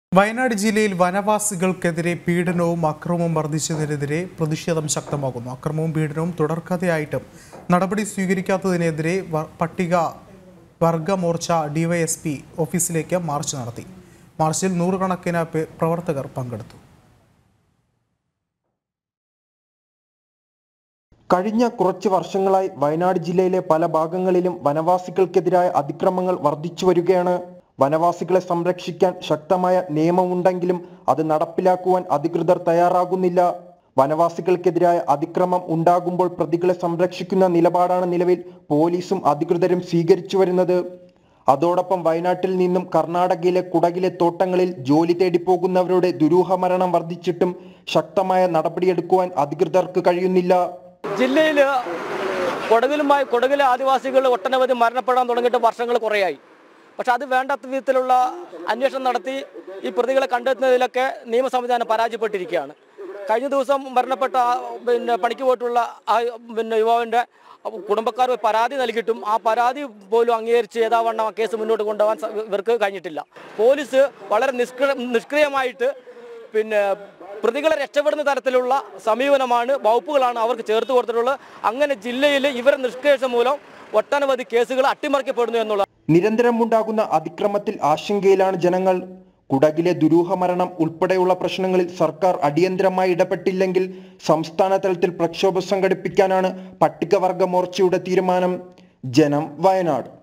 വയനാട് ജില്ലയിൽ വനവാസികൾക്കെതിരെ പീഡനവും അക്രമവും വർദ്ധിച്ചതിനെതിരെ പ്രതിഷേധം ശക്തമാകുന്നു. അക്രമവും പീഡനവും തുടർക്കഥയായിട്ടും നടപടി സ്വീകരിക്കാത്തതിനെതിരെ പട്ടിക വർഗ മോർച്ച ഡിവൈഎസ്പി ഓഫീസിലേക്ക് മാർച്ച് നടത്തി. മാർച്ചിൽ നൂറുകണക്കിന് പ്രവർത്തകർ പങ്കെടുത്തു. കഴിഞ്ഞ കുറച്ച് വർഷങ്ങളായി വയനാട് ജില്ലയിലെ പല ഭാഗങ്ങളിലും വനവാസികൾക്കെതിരായ അതിക്രമങ്ങൾ വർദ്ധിച്ചു വരികയാണ്. വനവാസികളെ സംരക്ഷിക്കാൻ ശക്തമായ നിയമമുണ്ടെങ്കിലും അത് നടപ്പിലാക്കുവാൻ അധികൃതർ തയ്യാറാകുന്നില്ല. വനവാസികൾക്കെതിരായ അതിക്രമം ഉണ്ടാകുമ്പോൾ പ്രതികളെ സംരക്ഷിക്കുന്ന നിലപാടാണ് നിലവിൽ പോലീസും അധികൃതരും സ്വീകരിച്ചു വരുന്നത്. അതോടൊപ്പം വയനാട്ടിൽ നിന്നും കർണാടകയിലെ കുടകിലെ തോട്ടങ്ങളിൽ ജോലി തേടി പോകുന്നവരുടെ ദുരൂഹമരണം വർദ്ധിച്ചിട്ടും ശക്തമായ നടപടിയെടുക്കുവാൻ അധികൃതർക്ക് കഴിയുന്നില്ല. ജില്ലയിൽ കൊടകിലെ ആദിവാസികൾ ഒട്ടനവധി മരണപ്പെടാൻ തുടങ്ങിയിട്ട് വർഷങ്ങൾ കുറേയായി. പക്ഷെ അത് വേണ്ടാത്ത വിധത്തിലുള്ള അന്വേഷണം നടത്തി ഈ പ്രതികളെ കണ്ടെത്തുന്നതിലൊക്കെ നിയമ സംവിധാനം പരാജയപ്പെട്ടിരിക്കുകയാണ്. കഴിഞ്ഞ ദിവസം മരണപ്പെട്ട പണിക്ക് പോയിട്ടുള്ള യുവാവിൻ്റെ കുടുംബക്കാർ പരാതി നൽകിയിട്ടും ആ പരാതി പോലും അംഗീകരിച്ച് ഏതാവണ്ണം ആ കേസ് മുന്നോട്ട് കൊണ്ടുപോകാൻ ഇവർക്ക് കഴിഞ്ഞിട്ടില്ല. പോലീസ് വളരെ നിഷ്ക്രിയമായിട്ട് പ്രതികളെ രക്ഷപ്പെടുന്ന തരത്തിലുള്ള സമീപനമാണ് വകുപ്പുകളാണ് അവർക്ക് ചേർത്ത് കൊടുത്തിട്ടുള്ളത്. അങ്ങനെ ജില്ലയിൽ ഇവരുടെ നിഷ്ക്രിയത മൂലം ഒട്ടനവധി കേസുകൾ അട്ടിമറിക്കപ്പെടുന്നു എന്നുള്ള നിരന്തരം ഉണ്ടാകുന്ന അതിക്രമത്തിൽ ആശങ്കയിലാണ് ജനങ്ങൾ. കുടകിലെ ദുരൂഹമരണം ഉൾപ്പെടെയുള്ള പ്രശ്നങ്ങളിൽ സർക്കാർ അടിയന്തരമായി ഇടപെട്ടില്ലെങ്കിൽ സംസ്ഥാന തലത്തിൽ പ്രക്ഷോഭം സംഘടിപ്പിക്കാനാണ് പട്ടികവർഗ മോർച്ചയുടെ തീരുമാനം. ജനം, വയനാട്.